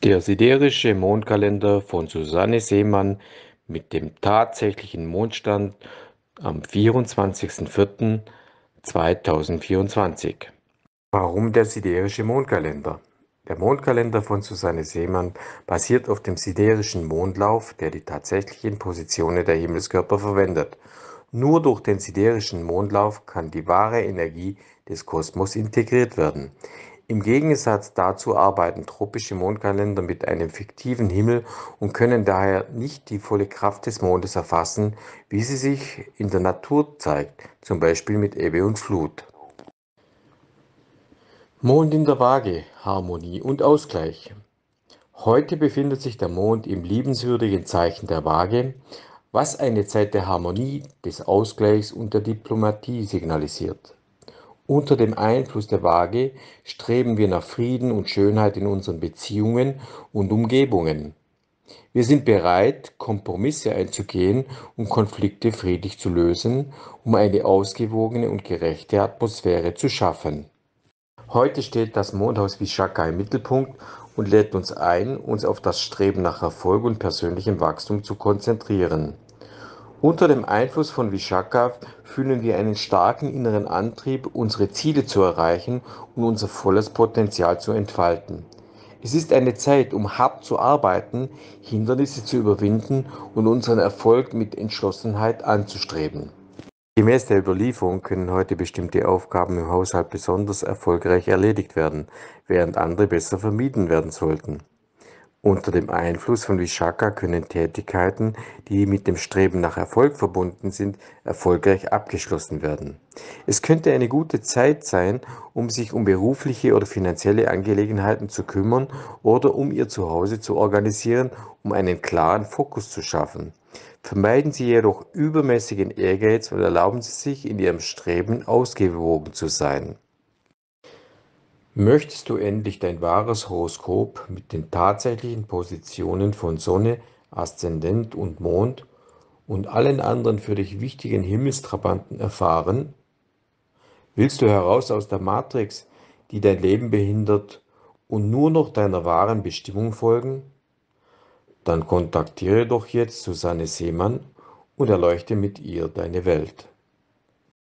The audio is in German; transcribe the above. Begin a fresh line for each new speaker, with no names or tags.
Der siderische Mondkalender von Susanne Seemann mit dem tatsächlichen Mondstand am 24.04.2024. Warum der siderische Mondkalender? Der Mondkalender von Susanne Seemann basiert auf dem siderischen Mondlauf, der die tatsächlichen Positionen der Himmelskörper verwendet. Nur durch den siderischen Mondlauf kann die wahre Energie des Kosmos integriert werden. Im Gegensatz dazu arbeiten tropische Mondkalender mit einem fiktiven Himmel und können daher nicht die volle Kraft des Mondes erfassen, wie sie sich in der Natur zeigt, zum Beispiel mit Ebbe und Flut. Mond in der Waage, Harmonie und Ausgleich. Heute befindet sich der Mond im liebenswürdigen Zeichen der Waage, was eine Zeit der Harmonie, des Ausgleichs und der Diplomatie signalisiert. Unter dem Einfluss der Waage streben wir nach Frieden und Schönheit in unseren Beziehungen und Umgebungen. Wir sind bereit, Kompromisse einzugehen und Konflikte friedlich zu lösen, um eine ausgewogene und gerechte Atmosphäre zu schaffen. Heute steht das Mondhaus Vishaka im Mittelpunkt und lädt uns ein, uns auf das Streben nach Erfolg und persönlichem Wachstum zu konzentrieren. Unter dem Einfluss von Vishaka fühlen wir einen starken inneren Antrieb, unsere Ziele zu erreichen und unser volles Potenzial zu entfalten. Es ist eine Zeit, um hart zu arbeiten, Hindernisse zu überwinden und unseren Erfolg mit Entschlossenheit anzustreben. Gemäß der Überlieferung können heute bestimmte Aufgaben im Haushalt besonders erfolgreich erledigt werden, während andere besser vermieden werden sollten. Unter dem Einfluss von Vishaka können Tätigkeiten, die mit dem Streben nach Erfolg verbunden sind, erfolgreich abgeschlossen werden. Es könnte eine gute Zeit sein, um sich um berufliche oder finanzielle Angelegenheiten zu kümmern oder um Ihr Zuhause zu organisieren, um einen klaren Fokus zu schaffen. Vermeiden Sie jedoch übermäßigen Ehrgeiz und erlauben Sie sich, in Ihrem Streben ausgewogen zu sein. Möchtest du endlich dein wahres Horoskop mit den tatsächlichen Positionen von Sonne, Aszendent und Mond und allen anderen für dich wichtigen Himmelstrabanten erfahren? Willst du heraus aus der Matrix, die dein Leben behindert, und nur noch deiner wahren Bestimmung folgen? Dann kontaktiere doch jetzt Susanne Seemann und erleuchte mit ihr deine Welt.